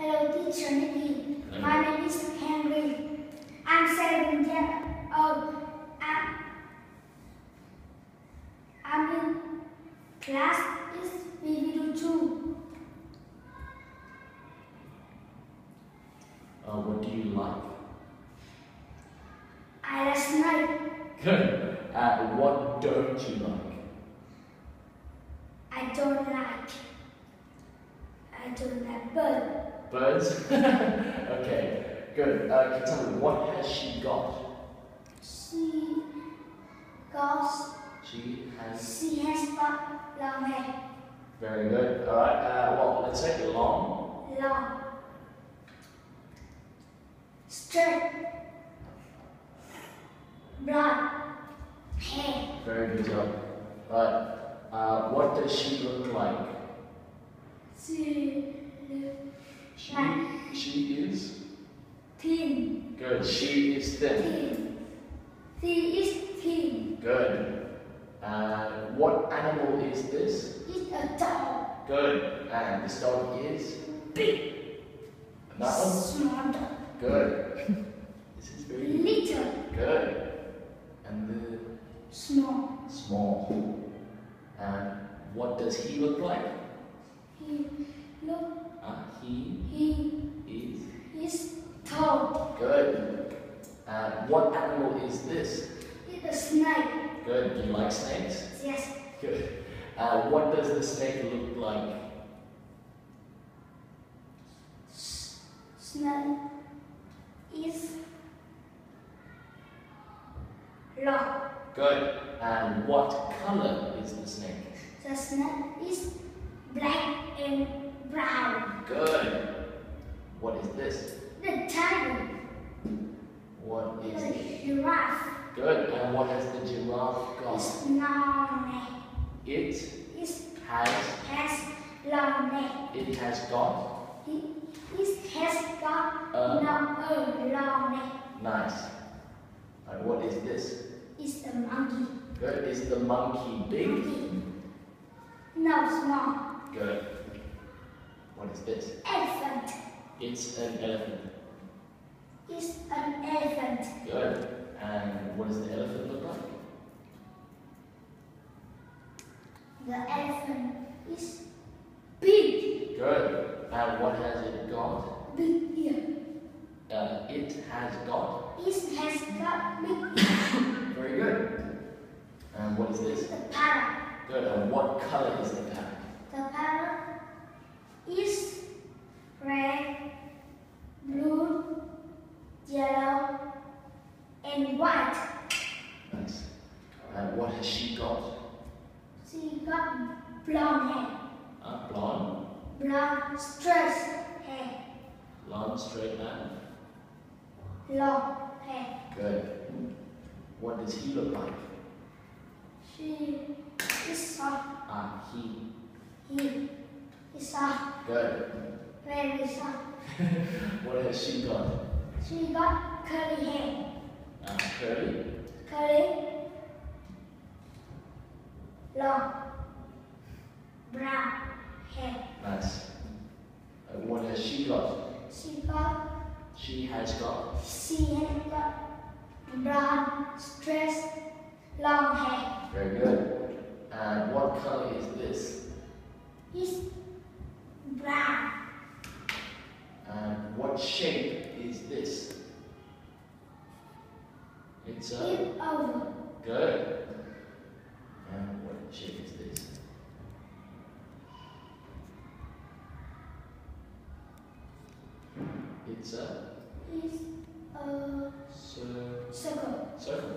Hello, teacher Nikki. Hello. My name is Henry. I'm 7 years old. I'm in class is BB2. What do you like? I like snake. Good. What don't you like? I don't like bird. Birds? Okay, good. Can you tell me, what has she got? She got She has... long hair. Very good. Alright, well, let's say long. Long. Straight. Blonde. Hair. Very good job. Right. What does she look like? She She is? thin. Good. She is thin. Thin. She is thin. Good. What animal is this? It's a dog. Good. And this dog is? Big. And that one? Small dog. Good. This is very good. Little. Good. And the Small. small. And what does he look like? He look. He He's tall. good. And what animal is this? It's a snake. Good. Do you like snakes? Yes. Good. What does the snake look like? Snake is long. Good. And what color is the snake? The snake is black and brown. Good. What is this? The tiger. What is The it? giraffe. Good. And what has the giraffe got? It's long neck. It It has long neck. It has got. It has got long neck. Nice. And what is this? It's the monkey. Good. Is the monkey big? Monkey. No, small. Good. What is this? Elephant. It's an elephant. It's an elephant. Good. And what does the elephant look like? The elephant is big. Good. And what has it got? Big ear. It has got. It has got big ear. Very good. And what is this? The parrot. Good. And what color is the parrot? The parrot is red, blue, yellow, and white. Nice. And what has she got? She got blonde hair. Blonde. Blonde straight hair. Blonde, straight man. Long hair. Good. What does he look like? She is soft. He. He is soft. Good. Very soft. What has she got? She got curly hair. Curly. Curly. Long. Brown hair. Nice. What has she got? She got. She has got. She has got brown straight long hair. Very good. And what color is this? It's brown. And what shape is this? It's a... It's oval. Good. And what shape is this? It's a... It's a circle. Circle.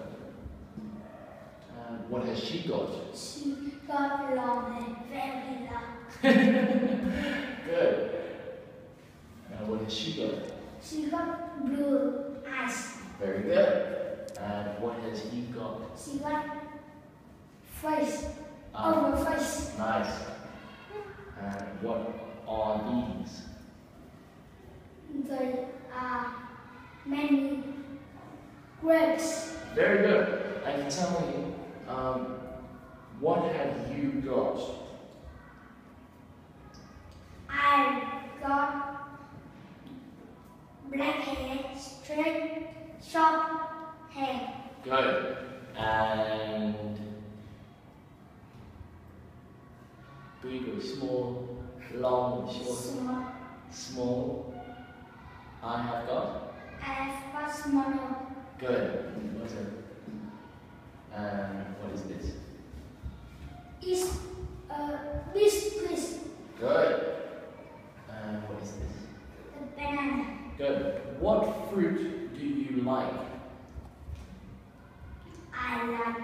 And what has she got? She got long hair, very long. Good. And what has she got? She got blue eyes. Very good. And what has he got? She got face, oval face. Nice. And what are these? There are many grapes. Very good. And tell me, what have you got? I got short hair. Good. And big or small, long or short? Small. Small. I have got? I have got smaller. Good. What's it? And what is this? Is this Good. And what is this? the banana? Good. What fruit do you like? I like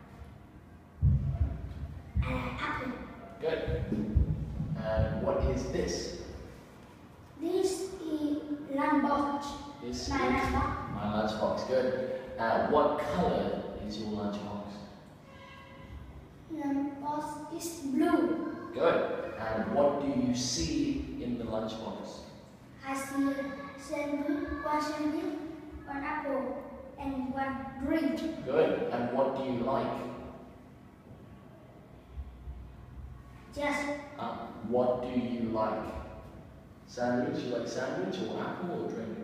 apple. Good. And what is this? This is lunchbox. This My is lunchbox. my lunchbox. Good. What color is your lunchbox? Lunchbox is blue. Good. And what do you see in the lunchbox? I see one sandwich, one apple, and one drink. Good. And what do you like? Just What do you like? Sandwich? You like sandwich or apple or drink?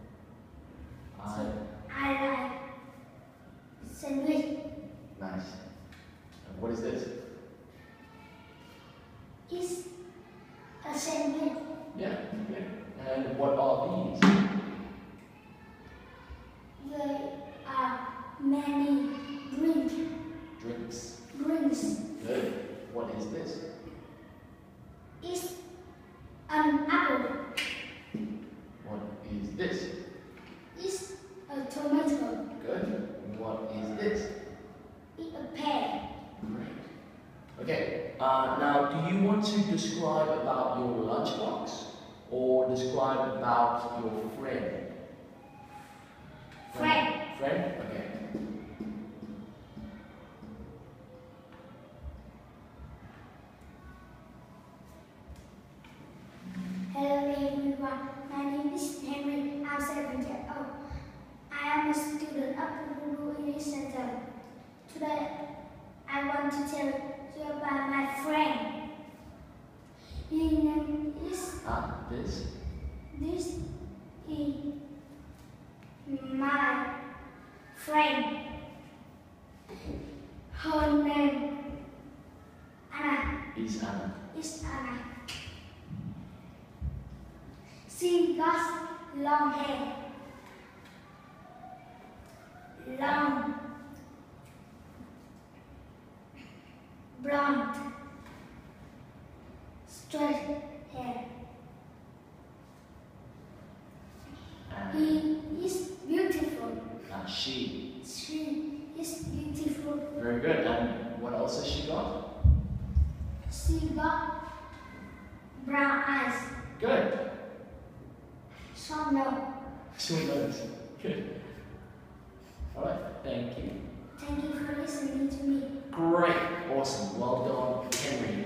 I like sandwich. Nice. And what is this? It's a sandwich. Yeah. And what are these? There are many drinks. Drinks. Good. What is this? It's an apple. What is this? It's a tomato. Good. What is this? It's a pear. Great. Okay. Now, do you want to describe about your lunchbox or describe about your friend? Friend. Friend? Okay. Hello everyone. My name is Henry. I'm 7 years old. I am a student of the Guru English Center. Today, I want to tell you about my friend. His name is. This? This is my friend. Her name Anna. Is Anna. Is Anna. She got long hair. Long blonde straight hair. And He is beautiful. she. She is beautiful. Very good. And what else has she got? She got brown eyes. Good. Short nose. Short nose. Good. Alright, thank you. Thank you for listening to me. Great. Awesome. Well done, Henry.